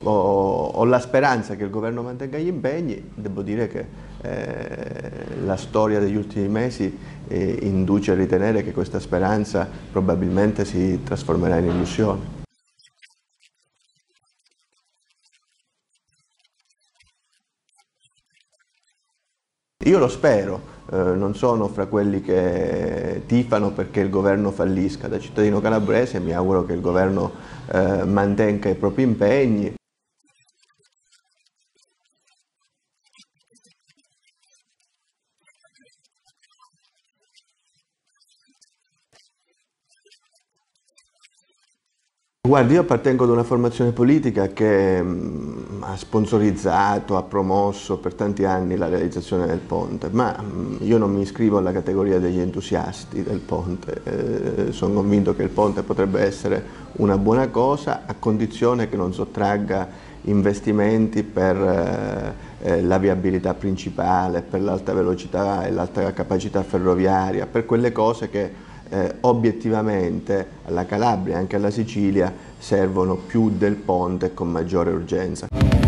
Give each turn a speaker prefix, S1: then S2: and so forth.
S1: Ho la speranza che il governo mantenga gli impegni, devo dire che la storia degli ultimi mesi induce a ritenere che questa speranza probabilmente si trasformerà in illusione. Io lo spero, non sono fra quelli che tifano perché il governo fallisca. Da cittadino calabrese mi auguro che il governo mantenga i propri impegni. Guardi, io appartengo ad una formazione politica che ha sponsorizzato, ha promosso per tanti anni la realizzazione del ponte, ma io non mi iscrivo alla categoria degli entusiasti del ponte. Sono convinto che il ponte potrebbe essere una buona cosa a condizione che non sottragga investimenti per la viabilità principale, per l'alta velocità e l'alta capacità ferroviaria, per quelle cose che obiettivamente alla Calabria e anche alla Sicilia servono più del ponte con maggiore urgenza.